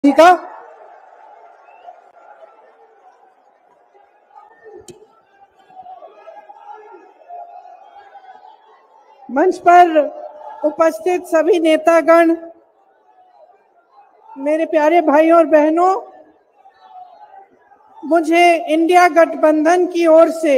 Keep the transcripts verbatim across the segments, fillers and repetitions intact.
जी का मंच पर उपस्थित सभी नेतागण, मेरे प्यारे भाइयों और बहनों, मुझे इंडिया गठबंधन की ओर से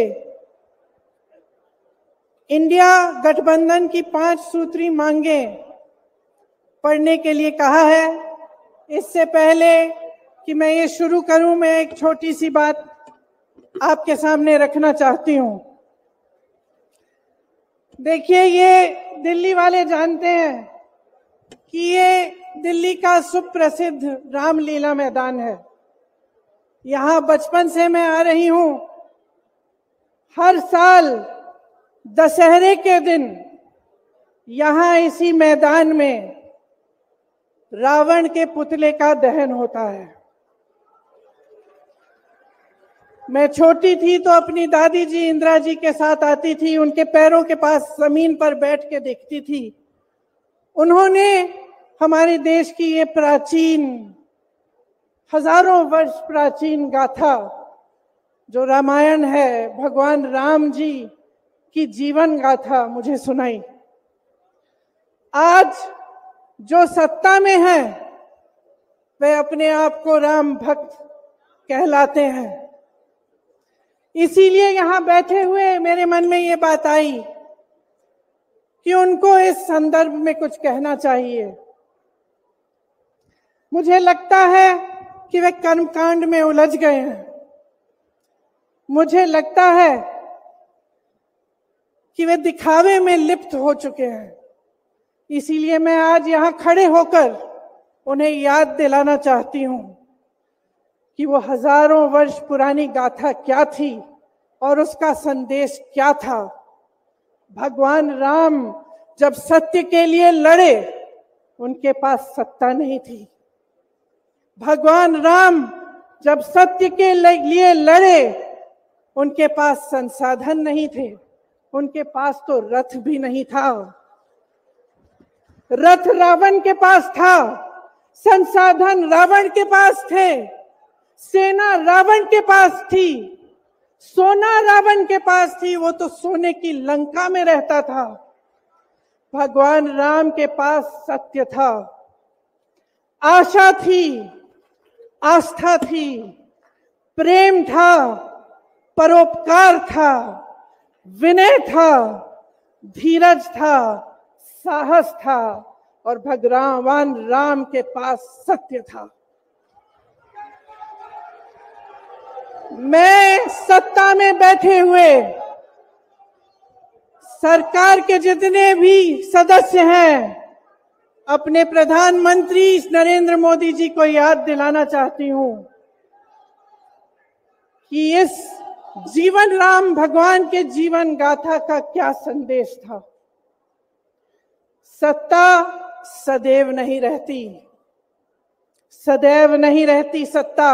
इंडिया गठबंधन की पांच सूत्री मांगें पढ़ने के लिए कहा है। इससे पहले कि मैं ये शुरू करूं, मैं एक छोटी सी बात आपके सामने रखना चाहती हूं। देखिए, ये दिल्ली वाले जानते हैं कि ये दिल्ली का सुप्रसिद्ध रामलीला मैदान है। यहां बचपन से मैं आ रही हूं। हर साल दशहरे के दिन यहां इसी मैदान में रावण के पुतले का दहन होता है। मैं छोटी थी तो अपनी दादी जी इंदिरा जी के साथ आती थी, उनके पैरों के पास जमीन पर बैठ के देखती थी। उन्होंने हमारे देश की ये प्राचीन, हजारों वर्ष प्राचीन गाथा जो रामायण है, भगवान राम जी की जीवन गाथा मुझे सुनाई। आज जो सत्ता में है वे अपने आप को राम भक्त कहलाते हैं। इसीलिए यहां बैठे हुए मेरे मन में ये बात आई कि उनको इस संदर्भ में कुछ कहना चाहिए। मुझे लगता है कि वे कर्मकांड में उलझ गए हैं। मुझे लगता है कि वे दिखावे में लिप्त हो चुके हैं। इसीलिए मैं आज यहां खड़े होकर उन्हें याद दिलाना चाहती हूं कि वो हजारों वर्ष पुरानी गाथा क्या थी और उसका संदेश क्या था। भगवान राम जब सत्य के लिए लड़े, उनके पास सत्ता नहीं थी। भगवान राम जब सत्य के लिए लड़े, उनके पास संसाधन नहीं थे। उनके पास तो रथ भी नहीं था। रथ रावण के पास था, संसाधन रावण के पास थे, सेना रावण के पास थी, सोना रावण के पास थी। वो तो सोने की लंका में रहता था। भगवान राम के पास सत्य था, आशा थी, आस्था थी, प्रेम था, परोपकार था, विनय था, धीरज था, साहस था और भगवान राम के पास सत्य था। मैं सत्ता में बैठे हुए सरकार के जितने भी सदस्य हैं, अपने प्रधानमंत्री नरेंद्र मोदी जी को याद दिलाना चाहती हूं कि इस जीवन राम भगवान के जीवन गाथा का क्या संदेश था। सत्ता सदैव नहीं रहती, सदैव नहीं रहती सत्ता।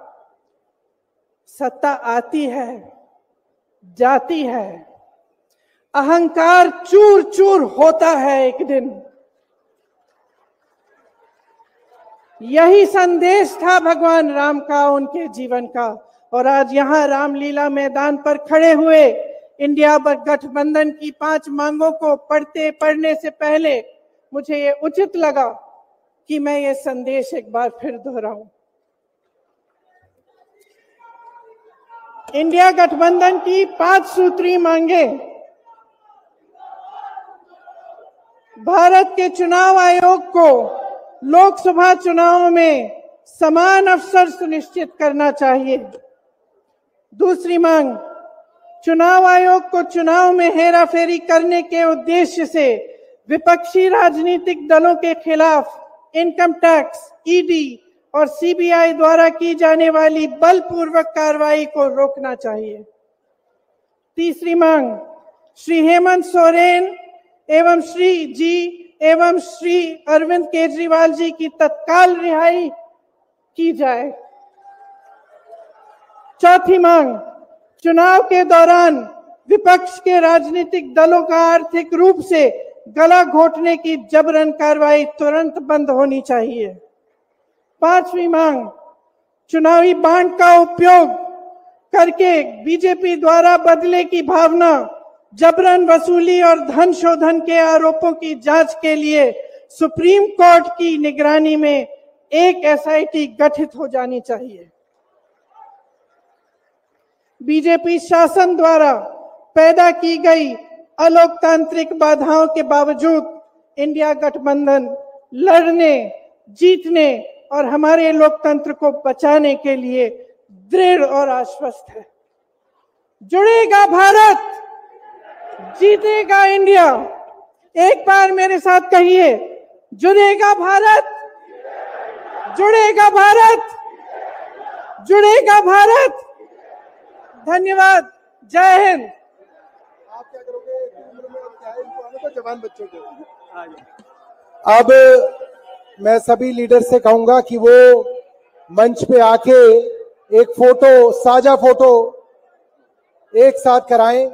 सत्ता आती है, जाती है, अहंकार चूर चूर होता है एक दिन। यही संदेश था भगवान राम का, उनके जीवन का। और आज यहां रामलीला मैदान पर खड़े हुए इंडिया गठबंधन की पांच मांगों को पढ़ते पढ़ने से पहले मुझे ये उचित लगा कि मैं ये संदेश एक बार फिर दोहराऊं। इंडिया गठबंधन की पांच सूत्री मांगे भारत के चुनाव आयोग को लोकसभा चुनाव में समान अवसर सुनिश्चित करना चाहिए। दूसरी मांग, चुनाव आयोग को चुनाव में हेराफेरी करने के उद्देश्य से विपक्षी राजनीतिक दलों के खिलाफ इनकम टैक्स, ईडी और सीबीआई द्वारा की जाने वाली बलपूर्वक कार्रवाई को रोकना चाहिए। तीसरी मांग, श्री हेमंत सोरेन एवं श्री जी एवं श्री अरविंद केजरीवाल जी की तत्काल रिहाई की जाए। चौथी मांग, चुनाव के दौरान विपक्ष के राजनीतिक दलों का आर्थिक रूप से गला घोटने की जबरन कार्रवाई तुरंत बंद होनी चाहिए। पांचवी मांग, चुनावी बांड का उपयोग करके बीजेपी द्वारा बदले की भावना, जबरन वसूली और धन शोधन के आरोपों की जांच के लिए सुप्रीम कोर्ट की निगरानी में एक एसआईटी गठित हो जानी चाहिए। बीजेपी शासन द्वारा पैदा की गई अलोकतांत्रिक बाधाओं के बावजूद इंडिया गठबंधन लड़ने, जीतने और हमारे लोकतंत्र को बचाने के लिए दृढ़ और आश्वस्त है। जुड़ेगा भारत, जीतेगा इंडिया। एक बार मेरे साथ कहिए, जुड़ेगा भारत, जुड़ेगा भारत, जुड़ेगा भारत। धन्यवाद, जय हिंद। आप क्या करोगे क्या है इनको आने को जवान बच्चों को? अब मैं सभी लीडर से कहूंगा कि वो मंच पे आके एक फोटो, साझा फोटो एक साथ कराएं।